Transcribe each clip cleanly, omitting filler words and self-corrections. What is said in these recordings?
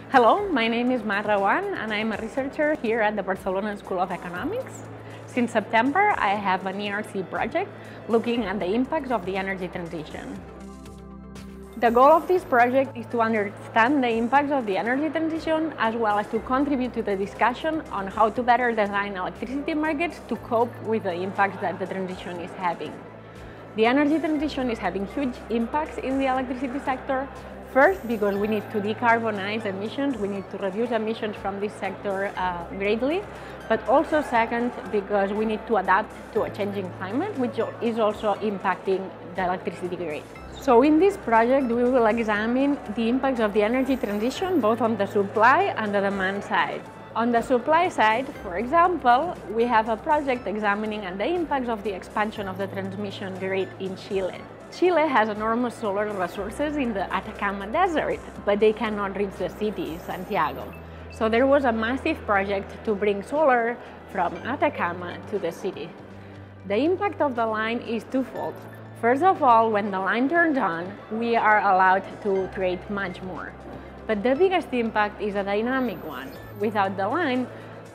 Hello, my name is Reguant and I'm a researcher here at the Barcelona School of Economics. Since September, I have an ERC project looking at the impacts of the energy transition. The goal of this project is to understand the impacts of the energy transition as well as to contribute to the discussion on how to better design electricity markets to cope with the impacts that the transition is having. The energy transition is having huge impacts in the electricity sector. First, because we need to decarbonize emissions, we need to reduce emissions from this sector greatly, but also second, because we need to adapt to a changing climate, which is also impacting the electricity grid. So in this project, we will examine the impacts of the energy transition both on the supply and the demand side. On the supply side, for example, we have a project examining the impacts of the expansion of the transmission grid in Chile. Chile has enormous solar resources in the Atacama Desert, but they cannot reach the city, Santiago. So there was a massive project to bring solar from Atacama to the city. The impact of the line is twofold. First of all, when the line turns on, we are allowed to create much more. But the biggest impact is a dynamic one. Without the line,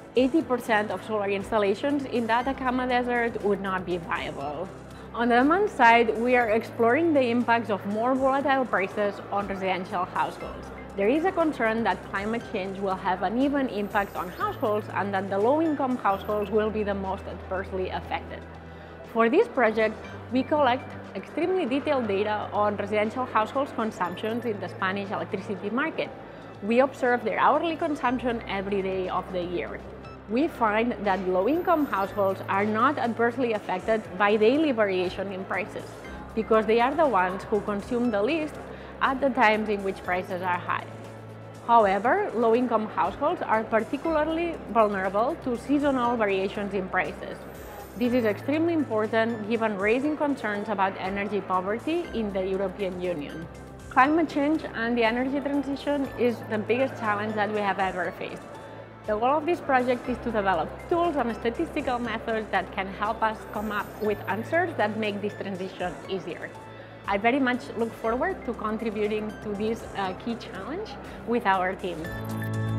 80% of solar installations in the Atacama Desert would not be viable. On the demand side, we are exploring the impacts of more volatile prices on residential households. There is a concern that climate change will have an uneven impact on households and that the low-income households will be the most adversely affected. For this project, we collect extremely detailed data on residential households' consumptions in the Spanish electricity market. We observe their hourly consumption every day of the year. We find that low-income households are not adversely affected by daily variation in prices because they are the ones who consume the least at the times in which prices are high. However, low-income households are particularly vulnerable to seasonal variations in prices. This is extremely important given raising concerns about energy poverty in the European Union. Climate change and the energy transition is the biggest challenge that we have ever faced. The goal of this project is to develop tools and statistical methods that can help us come up with answers that make this transition easier. I very much look forward to contributing to this key challenge with our team.